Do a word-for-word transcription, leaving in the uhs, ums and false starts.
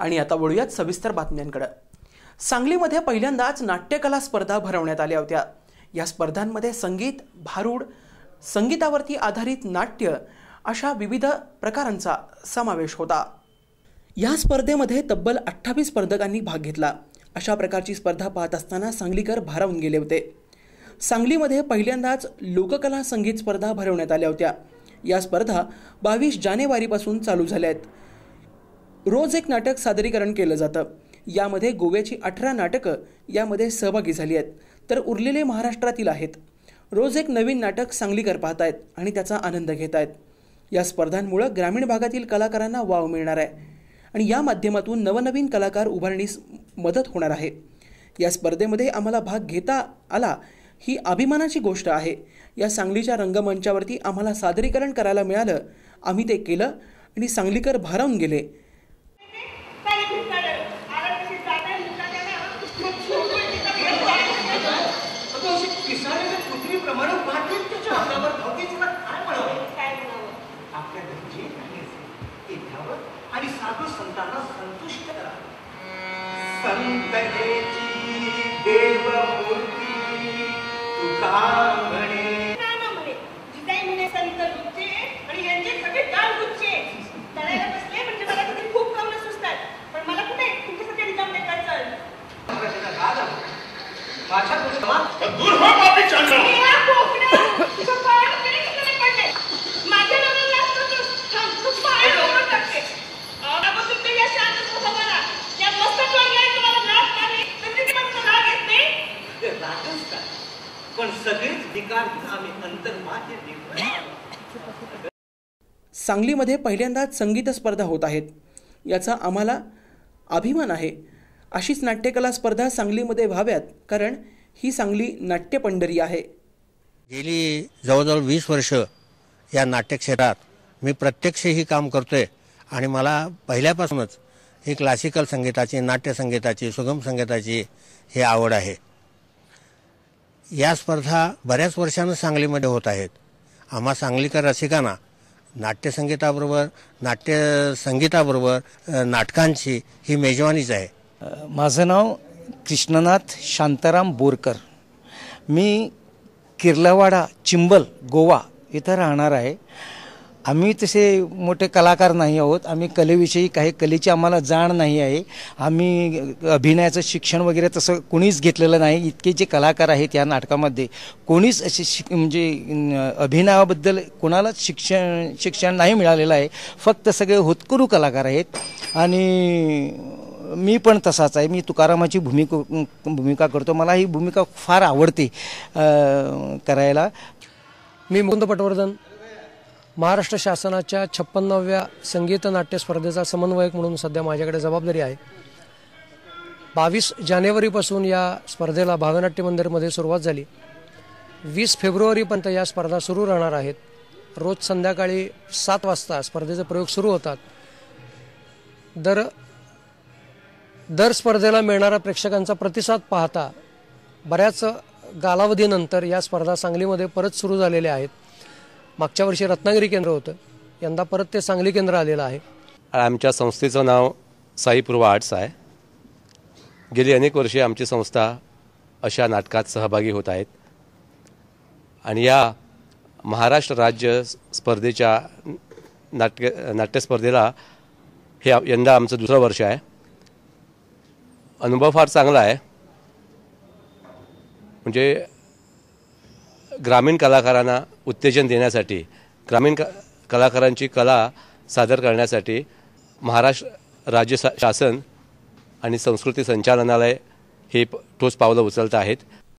आणि आता वळूयात सविस्तर बातम्यांकडे। सांगलीमध्ये पहिल्यांदाच नाट्यकला स्पर्धा भरवण्यात आल्या होत्या। या स्पर्धांमध्ये संगीत, भारूड, संगीतावरती आधारित नाट्य अशा विविध प्रकारांचा समावेश होता। या स्पर्धेमध्ये तब्बल अठ्ठावीस स्पर्धकांनी भाग घेतला। अशा प्रकारची स्पर्धा पाहत असताना सांगलीकर भारावून गेले होते। सांगलीमध्ये पहिल्यांदाच लोककला संगीत स्पर्धा भरवण्यात आल्या होत्या। या स्पर्धा बावीस जानेवारीपासून चालू झाल्या आहेत। रोज एक नाटक सादरीकरण केलं जातं। यामध्ये गोव्याची अठरा नाटकं यामध्ये सहभागी झाली आहेत, तर उरलेले महाराष्ट्रातील आहेत। रोज एक नवीन नाटक सांगलीकर पाहतायत आणि त्याचा आनंद घेत आहेत। या स्पर्धांमुळे ग्रामीण भागातील कलाकारांना वाव मिळणार आहे आणि या माध्यमातून नवनवीन कलाकार उभारण्यास मदत होणार आहे। या स्पर्धेमध्ये आम्हाला भाग घेता आला ही अभिमानाची गोष्ट आहे। या सांगलीच्या रंगमंचावरती आम्हाला सादरीकरण करायला मिळालं, आम्ही ते केलं आणि सांगलीकर भारावून गेले। आणि साधू संतांना संतुष्ट करा। संततेची देवमूर्ती तुका म्हणे नाना म्हणे जिजाई म्हणे संत गुच्चे आणि यांचे सगळे गाल गुच्चे तळायला बसले म्हणजे मला किती खूप काम सुचतात, पण मला कुठे तुमच्यासाठी रिकाम नाही करायचं। आपल्याला गाल माझ्या गोष्ट दूर हो पापी चांगला या कोकणा तुझा पाय केले किती पडले माझ्या नावाला लागतो तू थांब तू पाय ओढून टाकते। आता तुम्ही या शांत स्वभावाला या मस्तक लागलाय तुम्हाला राग नाही तर किती पण राग येत नाही ते रागच काय, पण सगळेच विकार आम्ही अंतर्माते देतो। सांगलीमध्ये पहिल्यांदाच संगीत स्पर्धा होत आहेत, याचा आम्हाला अभिमान आहे। अशीच नाट्यकला स्पर्धा सांगलीमध्ये व्हाव्यात, कारण ही सांगली नाट्य पंढरी आहे। गेली जवळजवळ वीस वर्ष या नाट्यक्षेत्रात मी प्रत्यक्ष ही काम करतोय आणि मला पहिल्यापासूनच ही क्लासिकल संगीताची, नाट्य संगीताची, सुगम संगीताची ही आवड आहे। या स्पर्धा बऱ्याच वर्षांनी सांगलीमध्ये होत आहेत। आम्हा सांगलीकर रसिकांना नाट्यसंगीताबरोबर, नाट्य संगीताबरोबर नाटकांची ही मेजवानीच आहे। माझं नाव कृष्णनाथ शांताराम बोरकर। मी किर्लवाडा, चिंबल, गोवा इथं राहणार आहे। आम्ही तसे मोठे कलाकार नाही आहोत। आम्ही कलेविषयी काही कलेची आम्हाला जाण नाही आहे। आम्ही अभिनयाचं शिक्षण वगैरे तसं कोणीच घेतलेलं नाही। इतके जे कलाकार आहेत या नाटकामध्ये कोणीच असे शिक म्हणजे अभिनयाबद्दल कोणालाच शिक्षण शिक्षण नाही मिळालेलं आहे। फक्त सगळे होतकरू कलाकार आहेत आणि मी पण तसाच आहे। मी तुकारामाची भूमिका भूमिका करतो। मला ही भूमिका फार आवडते करायला। मी मुकुंद पटवर्धन, महाराष्ट्र शासनाच्या छप्पन्नाव्या संगीत नाट्य स्पर्धेचा समन्वयक म्हणून सध्या माझ्याकडे जबाबदारी आहे। बावीस जानेवारीपासून या स्पर्धेला भावनाट्य मंदिरमध्ये सुरुवात झाली। वीस फेब्रुवारीपर्यंत या स्पर्धा सुरू राहणार आहेत। रोज संध्याकाळी सात वाजता स्पर्धेचे प्रयोग सुरू होतात। दर दर स्पर्धेला मिळणारा प्रेक्षकांचा प्रतिसाद पाहता बऱ्याच कालावधीनंतर या स्पर्धा सांगलीमध्ये परत सुरू झालेल्या आहेत। मागच्या वर्षी रत्नागिरी केंद्र होतं, यंदा परत ते सांगली केंद्र आलेलं आहे। आमच्या संस्थेचं नाव साई पूर्व आर्ट्स आहे। गेली अनेक वर्षे आमची संस्था अशा नाटकात सहभागी होत आहेत आणि या महाराष्ट्र राज्य स्पर्धेच्या नाट्य नाट्यस्पर्धेला हे यंदा आमचं दुसरं वर्ष आहे। अनुभव फार चांगला आहे। म्हणजे ग्रामीण कलाकारांना उत्तेजन देण्यासाठी, ग्रामीण क कलाकारांची कला सादर करण्यासाठी महाराष्ट्र राज्य शासन आणि संस्कृती संचालनालय हे ठोस पावलं उचलत आहेत।